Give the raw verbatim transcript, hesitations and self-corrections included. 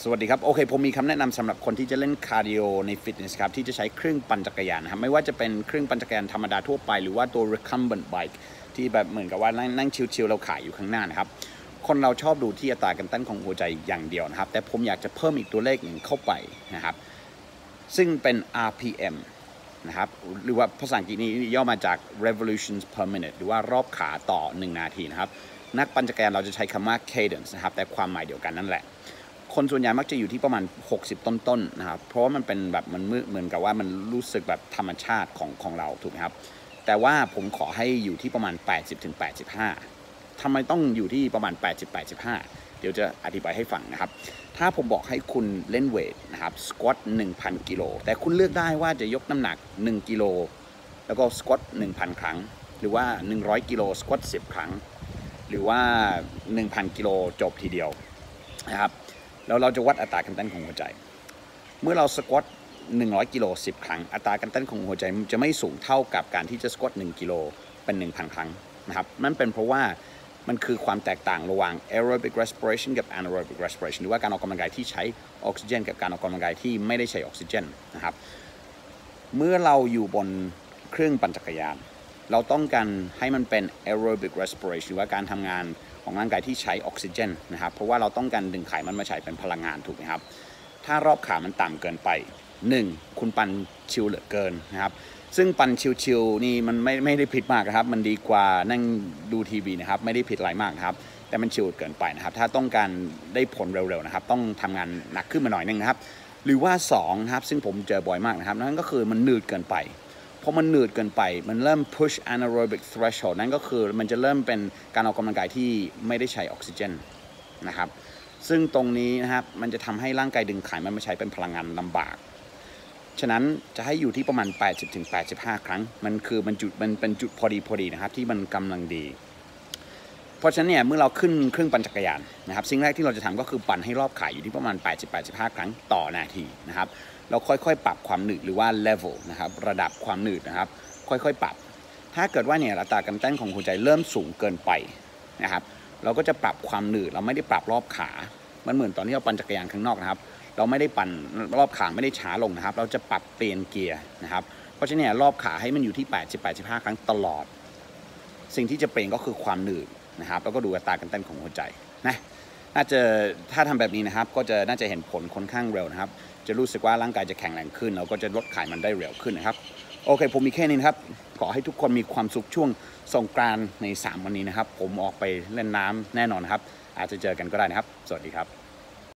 สวัสดีครับโอเคผมมีคำแนะนำสำหรับคนที่จะเล่นคาร์ดิโอในฟิตเนสครับที่จะใช้เครื่องปั่นจักรยานนะครับไม่ว่าจะเป็นเครื่องปั่นจักรยานธรรมดาทั่วไปหรือว่าตัว recumbent bike ที่แบบเหมือนกับว่านั่งชิลๆเราขายอยู่ข้างหน้านะครับคนเราชอบดูที่อัตราการเต้นของหัวใจอย่างเดียวนะครับแต่ผมอยากจะเพิ่มอีกตัวเลขหนึ่งเข้าไปนะครับซึ่งเป็น อาร์ พี เอ็ม นะครับหรือว่าภาษาอังกฤษนี้ย่อมาจาก revolutions per minute หรือว่ารอบขาต่อหนึ่งนาทีนะครับนักปั่นจักรยานเราจะใช้คำว่า cadence นะครับแต่ความหมายเดียวกันนั่นแหละคนส่วนใหญ่มักจะอยู่ที่ประมาณหกสิบต้นๆนะครับเพราะว่ามันเป็นแบบมันเหมือนกับว่ามันรู้สึกแบบธรรมชาติของของเราถูกไหมครับแต่ว่าผมขอให้อยู่ที่ประมาณ แปดสิบถึงแปดสิบห้า ทำไมต้องอยู่ที่ประมาณ แปดสิบ แปดสิบห้า เดี๋ยวจะอธิบายให้ฟังนะครับถ้าผมบอกให้คุณเล่นเวทนะครับสควอต หนึ่งพัน กิโลแต่คุณเลือกได้ว่าจะยกน้ำหนักหนึ่งกิโลแล้วก็สควอต หนึ่งพัน ครั้งหรือว่าหนึ่งร้อยกิโลสควอตสิบครั้งหรือว่า หนึ่งพัน กิโลจบทีเดียวนะครับแล้วเราจะวัดอัตราการเต้นของหัวใจเมื่อเราสควอตหนึ่งร้อยกิโลสิบครั้งอัตราการเต้นของหัวใจจะไม่สูงเท่ากับการที่จะสควอตหนึ่งกิโลเป็น หนึ่งพัน ครั้งนะครับนั่นเป็นเพราะว่ามันคือความแตกต่างระหว่าง aerobic respiration กับ anaerobic respiration หรือว่าการออกกำลังกายที่ใช้ออกซิเจนกับการออกกำลังกายที่ไม่ได้ใช้ออกซิเจนนะครับเมื่อเราอยู่บนเครื่องปั่นจักรยานเราต้องการให้มันเป็น aerobic respiration หรือว่าการทำงานของร่างกายที่ใช้ออกซิเจนนะครับเพราะว่าเราต้องการดึงไขมันมาใช้เป็นพลังงานถูกไหมครับถ้ารอบขามันต่ำเกินไปหนึ่งคุณปั่นชิลเหลือเกินนะครับซึ่งปั่นชิลๆนี่มันไม่ไม่ได้ผิดมากนะครับมันดีกว่านั่งดูทีวีนะครับไม่ได้ผิดอะไรมากนะครับแต่มันชิลเกินไปนะครับถ้าต้องการได้ผลเร็วๆนะครับต้องทำงานหนักขึ้นมาหน่อยนึงนะครับหรือว่าสองนะครับซึ่งผมเจอบ่อยมากนะครับนั่นก็คือมันหนืดเกินไปพอมันหนืดเกินไปมันเริ่ม push anaerobic threshold นั่นก็คือมันจะเริ่มเป็นการออกกำลังกายที่ไม่ได้ใช้ออกซิเจนนะครับซึ่งตรงนี้นะครับมันจะทำให้ร่างกายดึงไขมันมาใช้เป็นพลังงานลำบากฉะนั้นจะให้อยู่ที่ประมาณ แปดสิบถึงแปดสิบห้า ครั้งมันคือมันจุดมันเป็นจุดพอดีพอดีนะครับที่มันกำลังดีเพราะฉะนั้นเนี่ยเมื่อเราขึ้นเครื่องปั่นจักรยานนะครับสิ่งแรกที่เราจะทำก็คือปั่นให้รอบขาอยู่ที่ประมาณ แปดสิบถึงแปดสิบห้า ครั้งต่อนาทีนะครับเราค่อยๆปรับความหนืดหรือว่า level นะครับระดับความหนืดนะครับค่อยๆปรับถ้าเกิดว่าเนี่ยอัตราการเต้นของหัวใจเริ่มสูงเกินไปนะครับเราก็จะปรับความหนืดเราไม่ได้ปรับรอบขามันเหมือนตอนที่เราปั่นจักรยานข้างนอกนะครับเราไม่ได้ปั่นรอบขาไม่ได้ช้าลงนะครับเราจะปรับเปลี่ยนเกียร์นะครับเพราะฉะนั้นเนี่ยรอบขาให้มันอยู่ที่ แปดสิบถึงแปดสิบห้า ครั้งตลอดสิ่งที่จะเปลี่ยนก็คือความหนืดนะครับแล้วก็ดูอัตราการเต้นของหัวใจนะน่าจะถ้าทำแบบนี้นะครับก็จะน่าจะเห็นผลค่อนข้างเร็วนะครับจะรู้สึกว่าร่างกายจะแข็งแรงขึ้นเราก็จะลดไขมันได้เร็วขึ้นนะครับโอเคผมมีแค่นี้นะครับขอให้ทุกคนมีความสุขช่วงสงกรานต์ในสามวันนี้นะครับผมออกไปเล่นน้ำแน่นอนนะครับอาจจะเจอกันก็ได้นะครับสวัสดีครับ